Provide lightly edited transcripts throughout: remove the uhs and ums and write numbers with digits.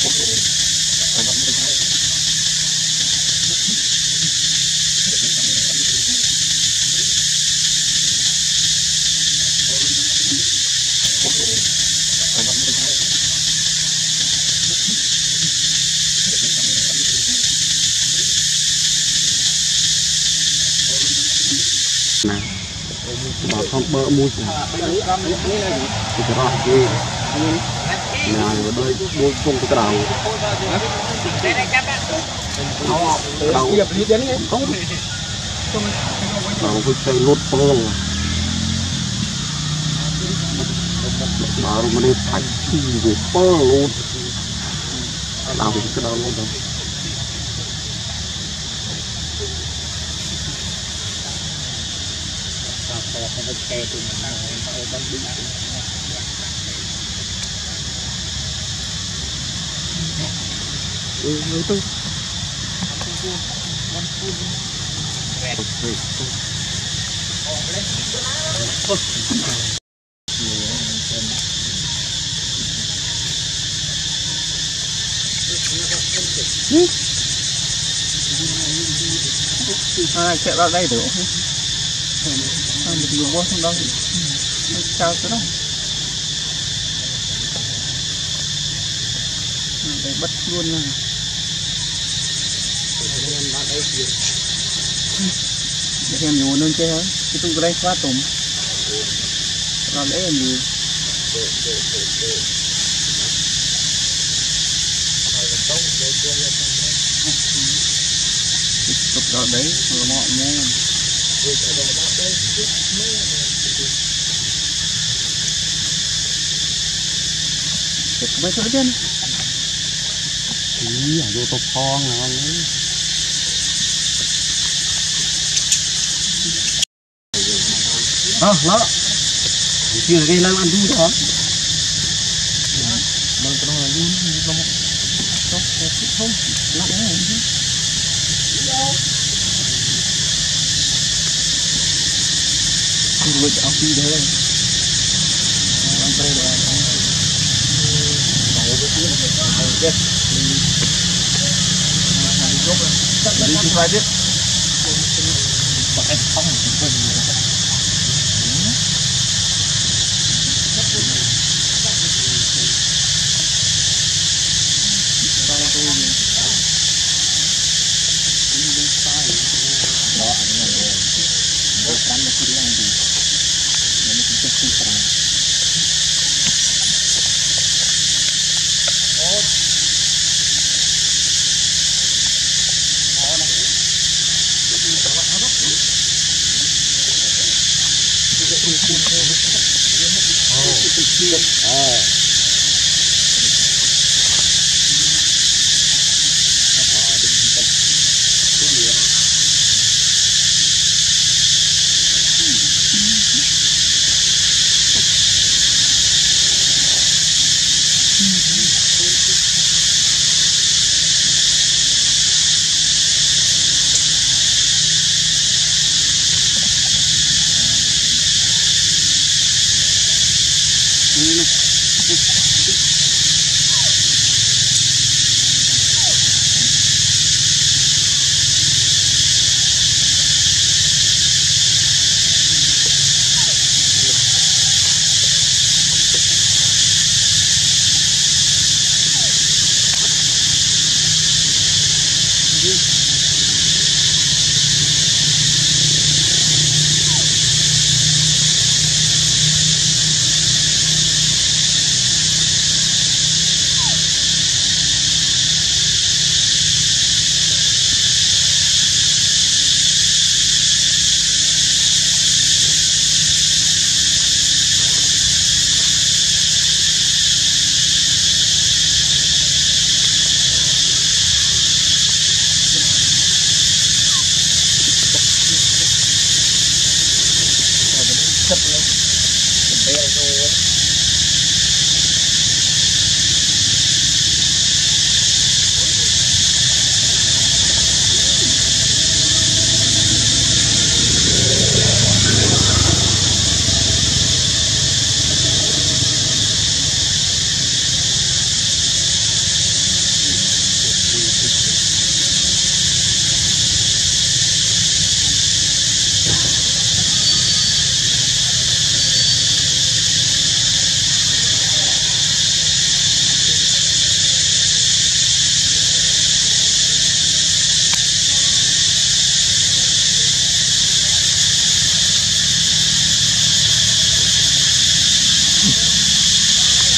bà không bơ mua thì rõ gì nhà ở đây mua không cái đầu đầu không đầu cái lốt phong bảo mà đi thành chi về phong luôn đầu cái đầu luôn rồi cái khe thì mình đang ở bên bên người tôi chạy vào đây được không? Một người vô trong đó chào cái đó để bắt luôn này để em nhiều nên chơi cái tung đây quá tùng nó lấy em nhiều tục đó đấy mọi người mấy chỗ trên ý ở vô tô phong nào nó chưa cái làm ăn vui đó mình cái đó là vui không lắm người áo phi đấy ăn đây rồi đi phải biết em không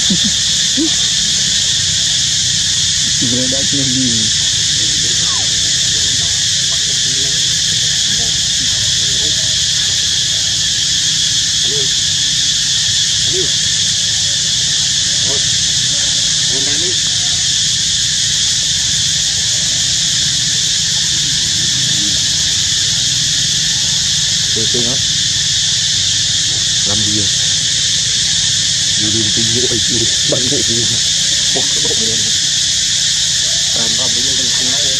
Beredar tinggi. Tengok lambi jadi tinggi lagi banyak ni pokok ni tambah dia dengan sungai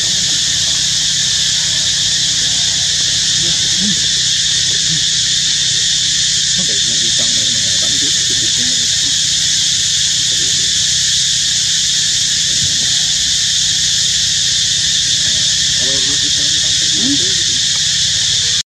okey ni